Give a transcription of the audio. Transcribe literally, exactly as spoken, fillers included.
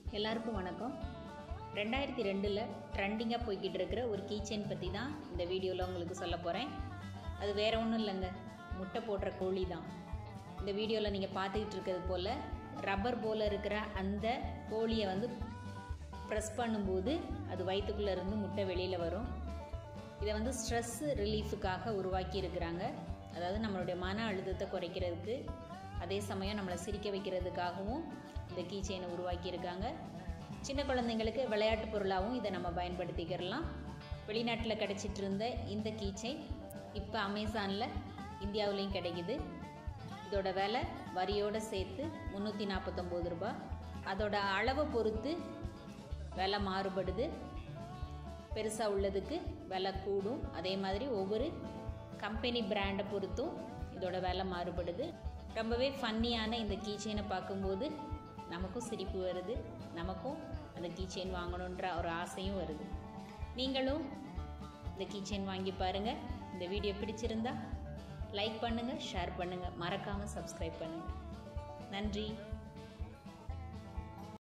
எல்லாருக்கும் வணக்கம். ரெண்டாயிரத்தி ரெண்டில் ட்ரெண்டிங்காக போய்கிட்டு இருக்கிற ஒரு கீச்செயின் பற்றி தான் இந்த வீடியோவில் உங்களுக்கு சொல்ல போகிறேன். அது வேறு ஒன்றும் இல்லைங்க, முட்டை போடுற கோழி தான். இந்த வீடியோவில் நீங்கள் பார்த்துக்கிட்டு இருக்கிறது போல் ரப்பர் போல் இருக்கிற அந்த கோழியை வந்து ப்ரெஸ் பண்ணும்போது அது வயிற்றுக்குள்ளே இருந்து முட்டை வெளியில் வரும். இதை வந்து ஸ்ட்ரெஸ் ரிலீஃபுக்காக உருவாக்கி இருக்கிறாங்க. அதாவது நம்மளுடைய மன அழுத்தத்தை குறைக்கிறதுக்கு, அதே சமயம் நம்மளை சிரிக்க வைக்கிறதுக்காகவும் இந்த கீச்செயினை உருவாக்கியிருக்காங்க. சின்ன குழந்தைங்களுக்கு விளையாட்டு பொருளாகவும் இதை நம்ம பயன்படுத்திக்கிறலாம். வெளிநாட்டில் கிடச்சிட்டு இருந்த இந்த கீச்செயின் இப்போ அமேசானில் இந்தியாவிலையும் கிடைக்குது. இதோட விலை வரியோடு சேர்த்து முந்நூற்றி நாற்பத்தொம்போது ரூபா. அதோட அளவை பொறுத்து விலை மாறுபடுது. பெருசாக உள்ளதுக்கு விலை கூடும். அதே மாதிரி ஒவ்வொரு கம்பெனி பிராண்டை பொறுத்தும் இதோட விலை மாறுபடுது. ரொம்பவே ஃபன்னியான இந்த கீச்செயினை பார்க்கும்போது நமக்கும் சிரிப்பு வருது, நமக்கும் அந்த கீச்செயின் வாங்கணுன்ற ஒரு ஆசையும் வருது. நீங்களும் இந்த கீச்செயின் வாங்கி பாருங்கள். இந்த வீடியோ பிடிச்சிருந்தா லைக் பண்ணுங்கள், ஷேர் பண்ணுங்கள், மறக்காமல் சப்ஸ்கிரைப் பண்ணுங்கள். நன்றி.